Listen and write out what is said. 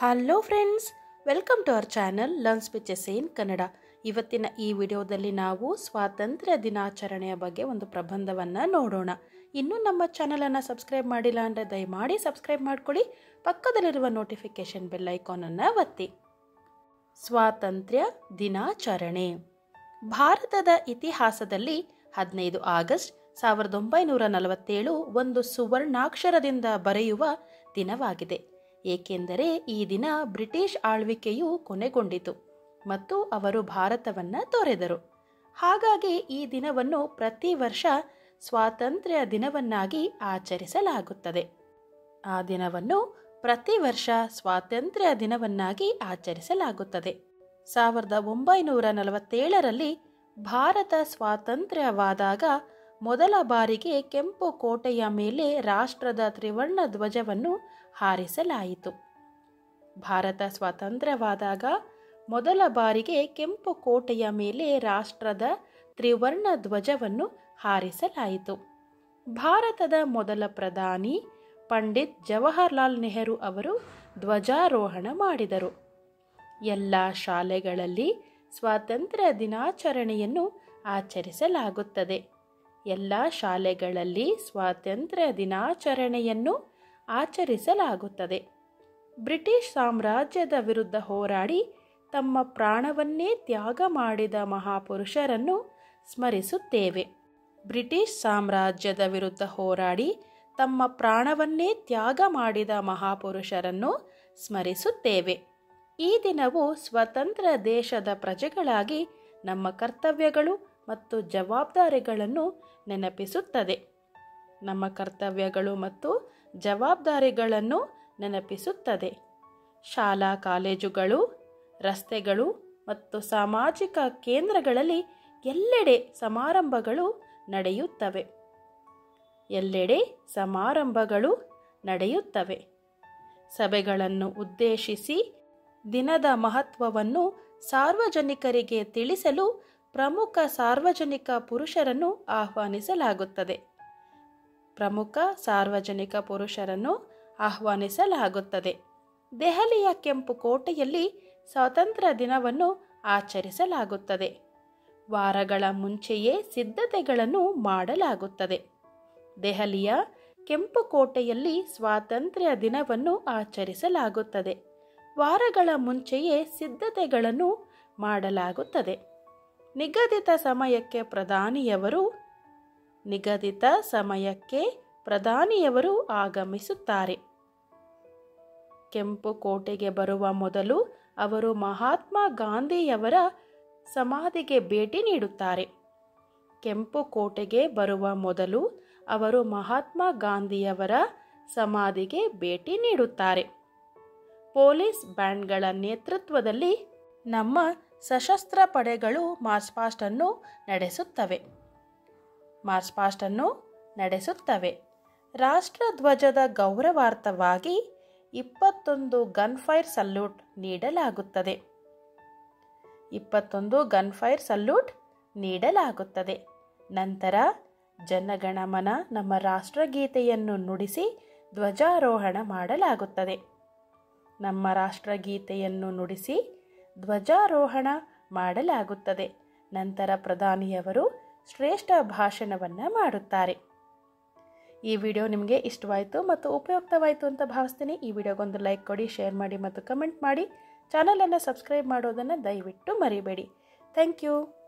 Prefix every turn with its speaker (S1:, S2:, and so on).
S1: Hello friends, welcome to our channel learn speeches in Kannada. ಇವತ್ತಿನ ಈ ವಿಡಿಯೋದಲ್ಲಿ ನಾವು ಸ್ವಾತಂತ್ರ್ಯ ದಿನಾಚರಣೆಯ ಬಗ್ಗೆ ಒಂದು ಪ್ರಬಂಧವನ್ನು ನೋಡೋಣ. ಇನ್ನೂ ನಮ್ಮ ಚಾನಲನ್ನು ಸಬ್ಸ್ಕ್ರೈಬ್ ಮಾಡಿಲ್ಲ ಅಂದರೆ ದಯಮಾಡಿ ಸಬ್ಸ್ಕ್ರೈಬ್ ಮಾಡ್ಕೊಳ್ಳಿ. ಪಕ್ಕದಲ್ಲಿರುವ ನೋಟಿಫಿಕೇಶನ್ ಬೆಲ್ ಐಕಾನನ್ನು ಒತ್ತಿ. ಸ್ವಾತಂತ್ರ್ಯ ದಿನಾಚರಣೆ ಭಾರತದ ಇತಿಹಾಸದಲ್ಲಿ 15 ಆಗಸ್ಟ್ 1947 ಒಂದು ಸುವರ್ಣಾಕ್ಷರದಿಂದ ಬರೆಯುವ ದಿನವಾಗಿದೆ. ಏಕೆಂದರೆ ಈ ದಿನ ಬ್ರಿಟಿಷ್ ಆಳ್ವಿಕೆಯು ಕೊನೆಗೊಂಡಿತು ಮತ್ತು ಅವರು ಭಾರತವನ್ನು ತೊರೆದರು. ಹಾಗಾಗಿ ಈ ದಿನವನ್ನು ಪ್ರತಿ ವರ್ಷ ಸ್ವಾತಂತ್ರ್ಯ ದಿನವನ್ನಾಗಿ ಆಚರಿಸಲಾಗುತ್ತದೆ. ಆ ದಿನವನ್ನು ಪ್ರತಿ ವರ್ಷ ಸ್ವಾತಂತ್ರ್ಯ ದಿನವನ್ನಾಗಿ ಆಚರಿಸಲಾಗುತ್ತದೆ. 1947ರಲ್ಲಿ ಭಾರತ ಸ್ವಾತಂತ್ರ್ಯವಾದಾಗ ಮೊದಲ ಬಾರಿಗೆ ಕೆಂಪು ಕೋಟೆಯ ಮೇಲೆ ರಾಷ್ಟ್ರದ ತ್ರಿವರ್ಣ ಧ್ವಜವನ್ನು ಹಾರಿಸಲಾಯಿತು. ಭಾರತ ಸ್ವಾತಂತ್ರ್ಯವಾದಾಗ ಮೊದಲ ಬಾರಿಗೆ ಕೆಂಪು ಕೋಟೆಯ ಮೇಲೆ ರಾಷ್ಟ್ರದ ತ್ರಿವರ್ಣ ಧ್ವಜವನ್ನು ಹಾರಿಸಲಾಯಿತು. ಭಾರತದ ಮೊದಲ ಪ್ರಧಾನಿ ಪಂಡಿತ್ ಜವಾಹರ್ಲಾಲ್ ನೆಹರು ಅವರು ಧ್ವಜಾರೋಹಣ ಮಾಡಿದರು. ಎಲ್ಲ ಶಾಲೆಗಳಲ್ಲಿ ಸ್ವಾತಂತ್ರ್ಯ ದಿನಾಚರಣೆಯನ್ನು ಆಚರಿಸಲಾಗುತ್ತದೆ. ಎಲ್ಲ ಶಾಲೆಗಳಲ್ಲಿ ಸ್ವಾತಂತ್ರ್ಯ ದಿನಾಚರಣೆಯನ್ನು ಆಚರಿಸಲಾಗುತ್ತದೆ. ಬ್ರಿಟಿಷ್ ಸಾಮ್ರಾಜ್ಯದ ವಿರುದ್ಧ ಹೋರಾಡಿ ತಮ್ಮ ಪ್ರಾಣವನ್ನೇ ತ್ಯಾಗ ಮಾಡಿದ ಮಹಾಪುರುಷರನ್ನು ಸ್ಮರಿಸುತ್ತೇವೆ. ಬ್ರಿಟಿಷ್ ಸಾಮ್ರಾಜ್ಯದ ವಿರುದ್ಧ ಹೋರಾಡಿ ತಮ್ಮ ಪ್ರಾಣವನ್ನೇ ತ್ಯಾಗ ಮಾಡಿದ ಮಹಾಪುರುಷರನ್ನು ಸ್ಮರಿಸುತ್ತೇವೆ. ಈ ದಿನವು ಸ್ವತಂತ್ರ ದೇಶದ ಪ್ರಜೆಗಳಾಗಿ ನಮ್ಮ ಕರ್ತವ್ಯಗಳು ಮತ್ತು ಜವಾಬ್ದಾರಿಗಳನ್ನು ನೆನಪಿಸುತ್ತದೆ. ನಮ್ಮ ಕರ್ತವ್ಯಗಳು ಮತ್ತು ಜವಾಬ್ದಾರಿಗಳನ್ನು ನೆನಪಿಸುತ್ತದೆ. ಶಾಲಾ ಕಾಲೇಜುಗಳು, ರಸ್ತೆಗಳು ಮತ್ತು ಸಾಮಾಜಿಕ ಕೇಂದ್ರಗಳಲ್ಲಿ ಎಲ್ಲೆಡೆ ಸಮಾರಂಭಗಳು ನಡೆಯುತ್ತವೆ. ಎಲ್ಲೆಡೆ ಸಮಾರಂಭಗಳು ನಡೆಯುತ್ತವೆ. ಸಭೆಗಳನ್ನು ಉದ್ದೇಶಿಸಿ ದಿನದ ಮಹತ್ವವನ್ನು ಸಾರ್ವಜನಿಕರಿಗೆ ತಿಳಿಸಲು ಪ್ರಮುಖ ಸಾರ್ವಜನಿಕ ಪುರುಷರನ್ನು ಆಹ್ವಾನಿಸಲಾಗುತ್ತದೆ. ಪ್ರಮುಖ ಸಾರ್ವಜನಿಕ ಪುರುಷರನ್ನು ಆಹ್ವಾನಿಸಲಾಗುತ್ತದೆ. ದೆಹಲಿಯ ಕೆಂಪು ಕೋಟೆಯಲ್ಲಿ ಸ್ವಾತಂತ್ರ್ಯ ದಿನವನ್ನು ಆಚರಿಸಲಾಗುತ್ತದೆ. ವಾರಗಳ ಮುಂಚೆಯೇ ಸಿದ್ಧತೆಗಳನ್ನು ಮಾಡಲಾಗುತ್ತದೆ. ದೆಹಲಿಯ ಕೆಂಪು ಕೋಟೆಯಲ್ಲಿ ಸ್ವಾತಂತ್ರ್ಯ ದಿನವನ್ನು ಆಚರಿಸಲಾಗುತ್ತದೆ. ವಾರಗಳ ಮುಂಚೆಯೇ ಸಿದ್ಧತೆಗಳನ್ನು ಮಾಡಲಾಗುತ್ತದೆ. ನಿಗದಿತ ಸಮಯಕ್ಕೆ ಪ್ರಧಾನಿಯವರು ಆಗಮಿಸುತ್ತಾರೆ. ಕೆಂಪು ಕೋಟೆಗೆ ಬರುವ ಮೊದಲು ಅವರು ಮಹಾತ್ಮ ಗಾಂಧಿಯವರ ಸಮಾಧಿಗೆ ಭೇಟಿ ನೀಡುತ್ತಾರೆ. ಕೆಂಪು ಕೋಟೆಗೆ ಬರುವ ಮೊದಲು ಅವರು ಮಹಾತ್ಮ ಗಾಂಧಿಯವರ ಸಮಾಧಿಗೆ ಭೇಟಿ ನೀಡುತ್ತಾರೆ. ಪೊಲೀಸ್ ಬ್ಯಾಂಡ್ಗಳ ನೇತೃತ್ವದಲ್ಲಿ ನಮ್ಮ ಸಶಸ್ತ್ರ ಪಡೆಗಳು ಮಾರ್ಚ್ ಪಾಸ್ಟ್ ಅನ್ನು ನಡೆಸುತ್ತವೆ. ರಾಷ್ಟ್ರಧ್ವಜದ ಗೌರವಾರ್ಥವಾಗಿ 21 ಗನ್ಫೈರ್ ಸಲ್ಯೂಟ್ ನೀಡಲಾಗುತ್ತದೆ. 21 ಗನ್ಫೈರ್ ಸಲ್ಯೂಟ್ ನೀಡಲಾಗುತ್ತದೆ. ನಂತರ ಜನಗಣಮನ ನಮ್ಮ ರಾಷ್ಟ್ರಗೀತೆಯನ್ನು ನುಡಿಸಿ ಧ್ವಜಾರೋಹಣ ಮಾಡಲಾಗುತ್ತದೆ. ನಮ್ಮ ರಾಷ್ಟ್ರಗೀತೆಯನ್ನು ನುಡಿಸಿ ಧ್ವಜಾರೋಹಣ ಮಾಡಲಾಗುತ್ತದೆ. ನಂತರ ಪ್ರಧಾನಿಯವರು ಶ್ರೇಷ್ಠ ಭಾಷಣವನ್ನು ಮಾಡುತ್ತಾರೆ. ಈ ವಿಡಿಯೋ ನಿಮಗೆ ಇಷ್ಟವಾಯಿತು ಮತ್ತು ಉಪಯುಕ್ತವಾಯಿತು ಅಂತ ಭಾವಿಸ್ತೀನಿ. ಈ ವಿಡಿಯೋಗೊಂದು ಲೈಕ್ ಕೊಡಿ, ಶೇರ್ ಮಾಡಿ ಮತ್ತು ಕಮೆಂಟ್ ಮಾಡಿ. ಚಾನಲನ್ನು ಸಬ್ಸ್ಕ್ರೈಬ್ ಮಾಡೋದನ್ನು ದಯವಿಟ್ಟು ಮರಿಬೇಡಿ. Thank you.